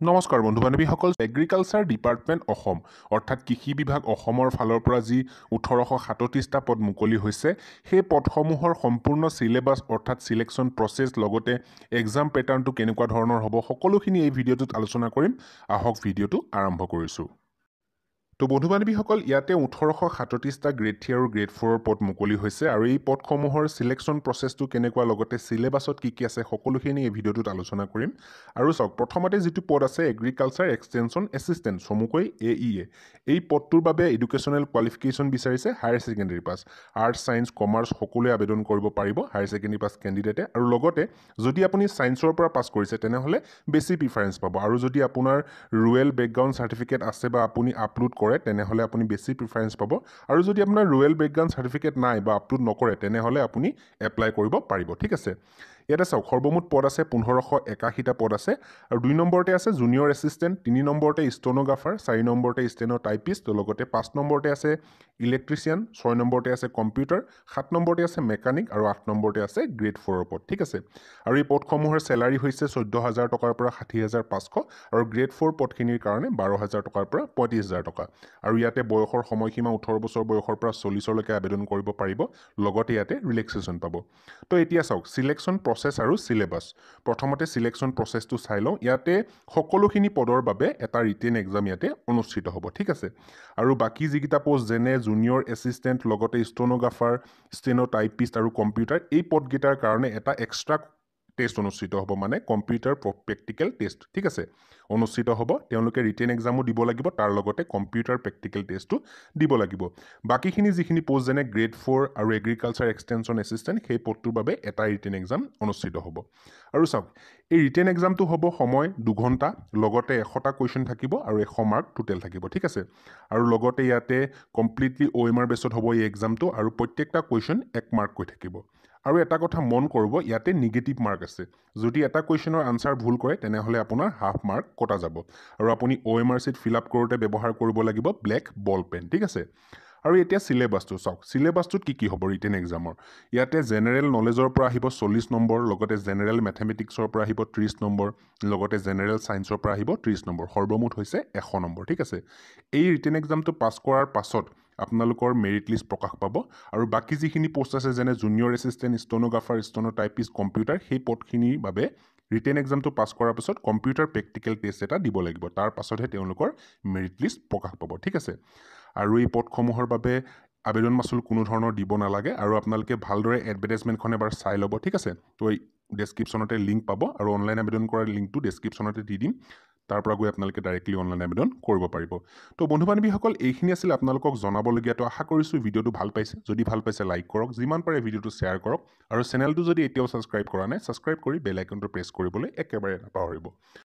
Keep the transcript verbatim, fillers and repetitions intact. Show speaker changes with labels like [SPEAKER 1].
[SPEAKER 1] নমস্কাৰ বন্ধু বান্ধৱীসকল agriculture department Assam অৰ্থাৎ কৃষি বিভাগ অসমৰ ফালৰ পৰা যি ওঠৰশ সাতত্ৰিছটা পদ মুকলি হৈছে সেই পদসমূহৰ সম্পূৰ্ণ সিলেবাস অৰ্থাৎ সিলেকশ্যন প্ৰচেছ লগতে এক্সাম পেটাৰ্ণটো কেনেকুৱা ধৰণৰ হ'ব সকলোখিনি এই ভিডিঅ'টোত আলোচনা কৰিম আহক ভিডিঅ'টো আৰম্ভ কৰিছোঁ তো বন্ধু বান্ধৱীসকল ইয়াতে ওঠৰশ সাতত্ৰিছটা গ্ৰেড থ্ৰী আৰু গ্ৰেড ফ'ৰৰ পদ মুকলি হৈছে আৰু এই পদসমূহৰ সিলেকশ্যন প্ৰচেছটো কেনেকুৱা লগতে সিলেবাছত কি কি আছে সকলোখিনি এই ভিডিঅ'টোত আলোচনা কৰিম আৰু চাওক প্ৰথমতে যিটো পদ আছে এগ্ৰিকালচাৰ এক্সটেনশ্যন এছিষ্টেণ্ট চমুকৈ এ ই এ এই পদটোৰ বাবে এডুকেশ্যনেল কোৱালিফিকেশ্যন বিচাৰিছে higher secondary pass arts science commerce সকলোৱে আবেদন কৰিব পাৰিব হায়াৰ ছেকেণ্ডেৰী পাছ কেণ্ডিডেটে আৰু লগতে যদি আপুনি ছায়েন্সৰ পৰা পাছ কৰিছে তেনেহ'লে বেছি প্ৰিফাৰেঞ্চ পাব আৰু যদি আপোনাৰ ৰুৱেল বেকগ্ৰাউণ্ড চাৰ্টিফিকেট আছে বা আপুনি আপলোড কৰে তেনেহ'লে আপুনি বেছি প্ৰিফাৰেঞ্চ পাব আৰু যদি আপোনাৰ ৰুৱেল বেকগ্ৰাউণ্ড চাৰ্টিফিকেট নাই বা আপলোড নকৰে তেনেহ'লে আপুনি এপ্লাই কৰিব পাৰিব ঠিক আছে ইয়াতে চাওক সৰ্বমুঠ পদ আছে পোন্ধৰশ একাশীটা পদ আছে আৰু দুই নম্বৰতে আছে জুনিয়ৰ এছিষ্টেণ্ট তিনি নম্বৰতে ষ্টেনোগ্ৰাফাৰ চাৰি নম্বৰতে ষ্টেনো টাইপিষ্ট লগতে পাঁচ নম্বৰতে আছে ইলেক্ট্ৰিচিয়ান ছয় নম্বৰতে আছে কম্পিউটাৰ সাত নম্বৰতে আছে মেকানিক আৰু আঠ নম্বৰতে আছে গ্ৰেড ফ'ৰৰ পদ ঠিক আছে আৰু এই পদসমূহৰ চেলাৰী হৈছে চৈধ্য হাজাৰ টকাৰ পৰা ষাঠি হাজাৰ পাঁচশ আৰু গ্ৰেড ফ'ৰ পদখিনিৰ কাৰণে বাৰ হাজাৰ টকাৰ পৰা পঁয়ত্ৰিছ হাজাৰ টকা আৰু ইয়াতে বয়সৰ সময়সীমা ওঠৰ বছৰ বয়সৰ পৰা চল্লিছলৈকে আবেদন কৰিব পাৰিব লগতে ইয়াতে ৰিলেক্সেশ্যন পাব তো এতিয়া চাওক সিলেকশ্যন প্ৰচেছ আৰু সিলেবাছ প্ৰথমতে সিলেকশ্যন প্ৰচেছটো চাই লওঁ ইয়াতে সকলোখিনি পদৰ বাবে এটা ৰিটেন এক্সাম ইয়াতে অনুষ্ঠিত হ'ব ঠিক আছে আৰু বাকী যিকেইটা পষ্ট যেনে জুনিয়ৰ এছিষ্টেণ্ট লগতে ষ্টেনোগ্ৰাফাৰ ষ্টেনো টাইপিষ্ট আৰু কম্পিউটাৰ এই পদকেইটাৰ কাৰণে এটা এক্সট্ৰা টেষ্ট অনুষ্ঠিত হ'ব মানে কম্পিউটাৰ প্ৰেক্টিকেল টেষ্ট ঠিক আছে অনুষ্ঠিত হ'ব তেওঁলোকে ৰিটেন এক্সামো দিব লাগিব তাৰ লগতে কম্পিউটাৰ প্ৰেক্টিকেল টেষ্টো দিব লাগিব বাকীখিনি যিখিনি পষ্ট যেনে গ্ৰেড ফ'ৰ আৰু এগ্ৰিকালচাৰ এক্সটেনশ্যন এছিষ্টেণ্ট সেই পদটোৰ বাবে এটা ৰিটেন এক্সাম অনুষ্ঠিত হ'ব আৰু চাওক এই ৰিটেন এক্সামটো হ'ব সময় দুঘণ্টা লগতে এশটা কুৱেশ্যন থাকিব আৰু এশ মাৰ্ক টোটেল থাকিব ঠিক আছে আৰু লগতে ইয়াতে কমপ্লিটলি অ' এম আৰ বেছত হ'ব এই এক্সামটো আৰু প্ৰত্যেকটা কুৱেশ্যন এক মাৰ্ককৈ থাকিব আৰু এটা কথা মন কৰিব ইয়াতে নিগেটিভ মাৰ্ক আছে যদি এটা কুৱেশ্যনৰ আনচাৰ ভুল কৰে তেনেহ'লে আপোনাৰ হাফ মাৰ্ক কটা যাব আৰু আপুনি O' M R sheet fill up কৰোঁতে ব্যৱহাৰ কৰিব লাগিব ব্লেক বল পেন ঠিক আছে আৰু এতিয়া সিলেবাছটো চাওক সিলেবাছটোত কি কি হ'ব ৰিটেন এক্সামৰ ইয়াতে জেনেৰেল নলেজৰ পৰা আহিব চল্লিছ নম্বৰ লগতে জেনেৰেল মেথমেটিক্সৰ পৰা আহিব ত্ৰিছ নম্বৰ লগতে জেনেৰেল ছায়েন্সৰ পৰা আহিব ত্ৰিছ নম্বৰ সৰ্বমুঠ হৈছে এশ নম্বৰ ঠিক আছে এই ৰিটেন এক্সামটো পাছ কৰাৰ পাছত আপোনালোকৰ মেৰিট লিষ্ট প্ৰকাশ পাব আৰু বাকী যিখিনি পষ্ট আছে যেনে junior assistant stenographer steno typist computer সেই পদখিনিৰ বাবে ৰিটেন এক্সামটো পাছ কৰাৰ পাছত কম্পিউটাৰ প্ৰেক্টিকেল টেষ্ট এটা দিব লাগিব তাৰ পাছতহে তেওঁলোকৰ মেৰিট লিষ্ট প্ৰকাশ পাব ঠিক আছে আৰু এই পদসমূহৰ বাবে আবেদন মাচুল কোনো ধৰণৰ দিব নালাগে আৰু আপোনালোকে ভালদৰে এডভাৰটাইজমেণ্টখন এবাৰ চাই ল'ব ঠিক আছে তো এই ডেছক্ৰিপশ্যনতে লিংক পাব আৰু অনলাইন আবেদন কৰাৰ লিংকটো ডেছক্ৰিপশ্যনতে দি দিম তাৰ পৰা গৈ আপোনালোকে ডাইৰেক্টলি অনলাইন আবেদন কৰিব পাৰিব তো বন্ধু বান্ধৱীসকল এইখিনি আছিল আপোনালোকক জনাবলগীয়াটো আশা কৰিছোঁ ভিডিঅ'টো ভাল পাইছে যদি ভাল পাইছে লাইক কৰক যিমান পাৰে ভিডিঅ'টো শ্বেয়াৰ কৰক আৰু চেনেলটো যদি এতিয়াও ছাবস্ক্ৰাইব কৰা নাই ছাবস্ক্ৰাইব কৰি বেল আইকনটো প্ৰেছ কৰিবলৈ একেবাৰে নাপাহৰিব